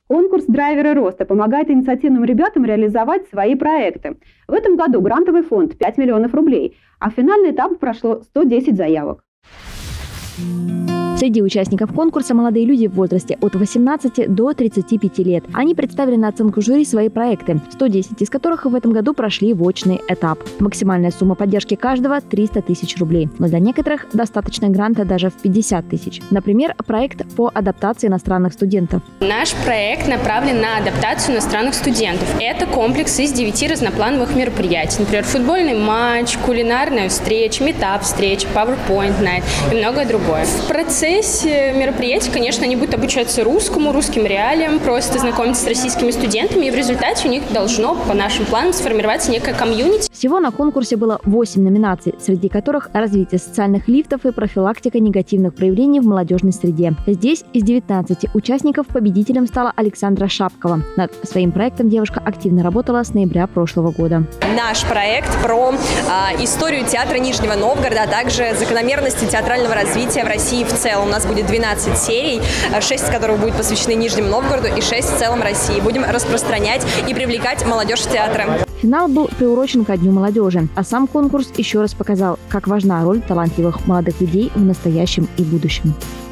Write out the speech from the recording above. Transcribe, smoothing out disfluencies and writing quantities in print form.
Конкурс «Драйверы роста» помогает инициативным ребятам реализовать свои проекты. В этом году грантовый фонд 5 миллионов рублей, а в финальный этап прошло 110 заявок. Среди участников конкурса молодые люди в возрасте от 18 до 35 лет. Они представили на оценку жюри свои проекты, 110 из которых в этом году прошли в очный этап. Максимальная сумма поддержки каждого – 300 тысяч рублей. Но для некоторых достаточно гранта даже в 50 тысяч. Например, проект по адаптации иностранных студентов. Наш проект направлен на адаптацию иностранных студентов. Это комплекс из 9 разноплановых мероприятий. Например, футбольный матч, кулинарная встреча, митап-встреча, PowerPoint Night и многое другое. В процессе мероприятий, конечно, они будут обучаться русским реалиям, просто знакомиться с российскими студентами, и в результате у них должно, по нашим планам, сформироваться некое комьюнити. Всего на конкурсе было 8 номинаций, среди которых развитие социальных лифтов и профилактика негативных проявлений в молодежной среде. Здесь из 19 участников победителем стала Александра Шапкова. Над своим проектом девушка активно работала с ноября прошлого года. Наш проект про историю театра Нижнего Новгорода, а также закономерности театрального развития в России в целом. У нас будет 12 серий, 6 из которых будут посвящены Нижнему Новгороду и 6 в целом России. Будем распространять и привлекать молодежь в театры. Финал был приурочен ко Дню молодежи, а сам конкурс еще раз показал, как важна роль талантливых молодых людей в настоящем и будущем.